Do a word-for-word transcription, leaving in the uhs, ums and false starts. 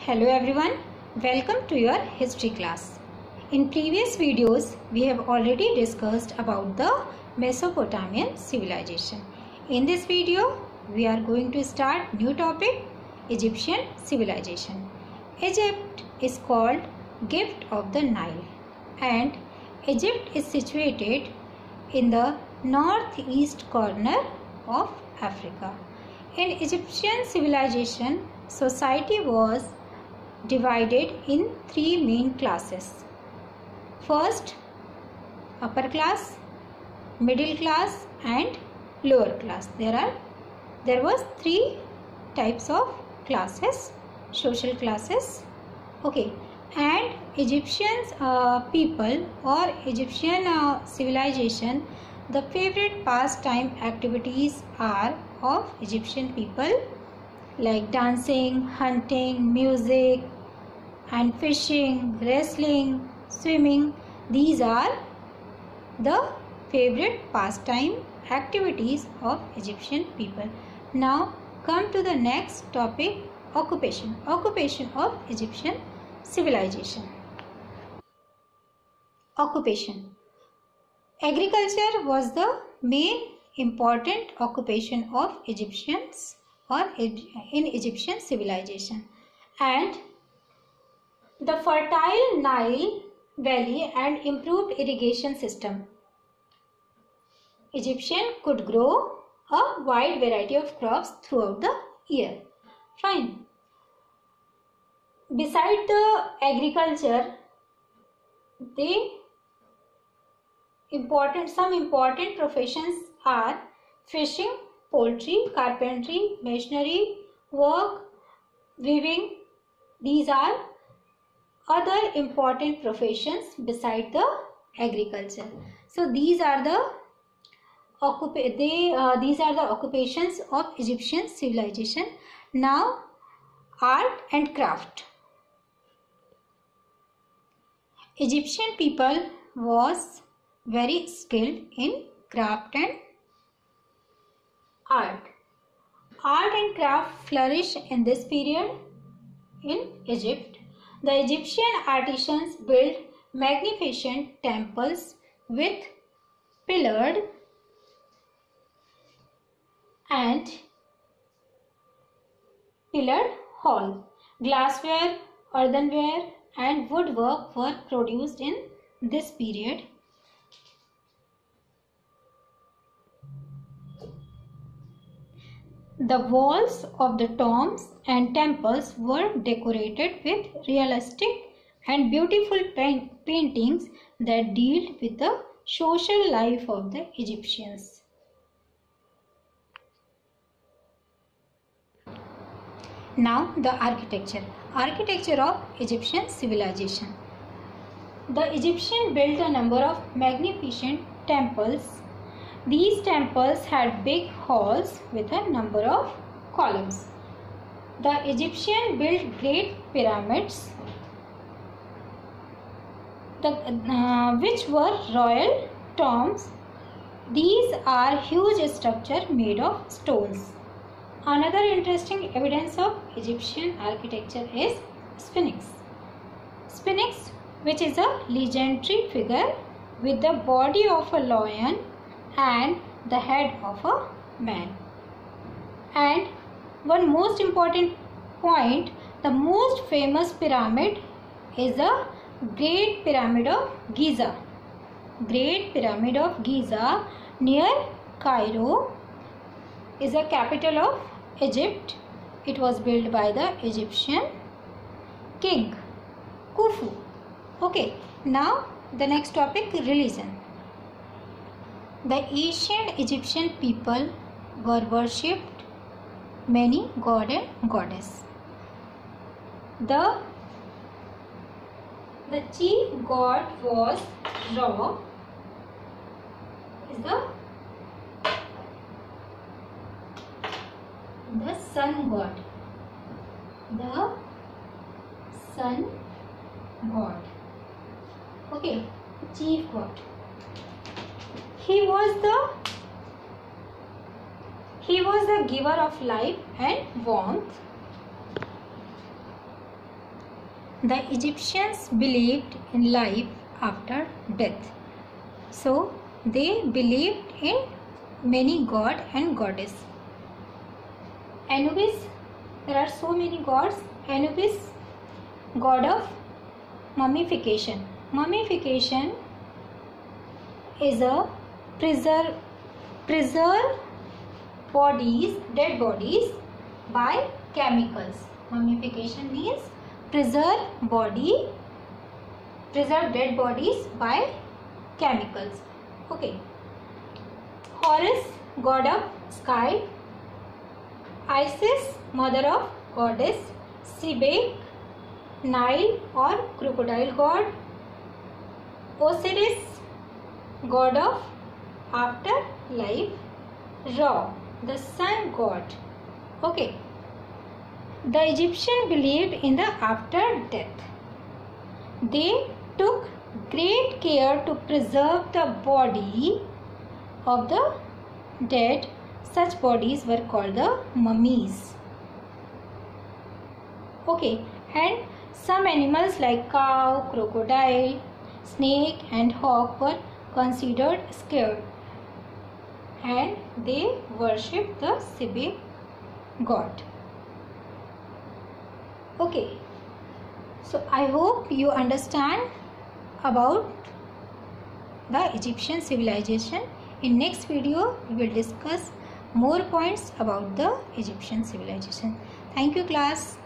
Hello everyone, welcome to your history class. In previous videos, we have already discussed about the Mesopotamian civilization. In this video, we are going to start new topic, Egyptian civilization. Egypt is called Gift of the Nile, and Egypt is situated in the northeast corner of Africa. In Egyptian civilization, society was divided in three main classes. First, upper class, middle class and lower class. There are there was three types of classes, social classes. Okay, and Egyptians uh, people or Egyptian uh, civilization, the favorite pastime activities are of Egyptian people like dancing, hunting, music and fishing, wrestling, swimming. These are the favorite pastime activities of Egyptian people. Now come to the next topic, occupation. Occupation of Egyptian civilization. Occupation. Agriculture was the main important occupation of Egyptians or in Egyptian civilization, and the fertile Nile valley and improved irrigation system. Egyptian could grow a wide variety of crops throughout the year. Fine. Beside the agriculture, they important some important professions are fishing, poultry, carpentry, masonry work, weaving. These are other important professions beside the agriculture. So these are the occup they uh, these are the occupations of Egyptian civilization. Now, art and craft. Egyptian people was very skilled in craft and art. Art and craft flourished in this period in Egypt. The Egyptian artisans built magnificent temples with pillared and pillared hall. Glassware, earthenware and woodwork were produced in this period. The walls of the tombs and temples were decorated with realistic and beautiful paint paintings that dealt with the social life of the Egyptians. Now the architecture. Architecture of Egyptian civilization. The Egyptians built a number of magnificent temples. These temples had big halls with a number of columns. The Egyptians built great pyramids, the, uh, which were royal tombs. These are huge structures made of stones. Another interesting evidence of Egyptian architecture is Sphinx. Sphinx, which is a legendary figure with the body of a lion and the head of a man. And one most important point, the most famous pyramid is the Great Pyramid of Giza. Great Pyramid of Giza near Cairo is the capital of Egypt. It was built by the Egyptian king Khufu. Okay, now the next topic, religion. The ancient Egyptian people were worshipped many god and goddess. The, the chief god was Ra, is the, the sun god. The sun god. Okay, chief god. He was the he was the giver of life and warmth. the Egyptians believed in life after death. So they believed in many god and goddess. Anubis, there are so many gods. Anubis, god of mummification. Mummification is a preserve preserve bodies, dead bodies by chemicals. Mummification means preserve body, preserve dead bodies by chemicals. Okay. Horus, god of sky. Isis, mother of goddess. Sebek, Nile or crocodile god. Osiris, god of afterlife. Ra, the sun god. Okay. The Egyptians believed in the after death. They took great care to preserve the body of the dead. Such bodies were called the mummies. Okay, and some animals like cow, crocodile, snake and hawk were considered sacred, and they worshipped the Sebek god. Okay, so I hope you understand about the Egyptian civilization. In next video we will discuss more points about the Egyptian civilization. Thank you class.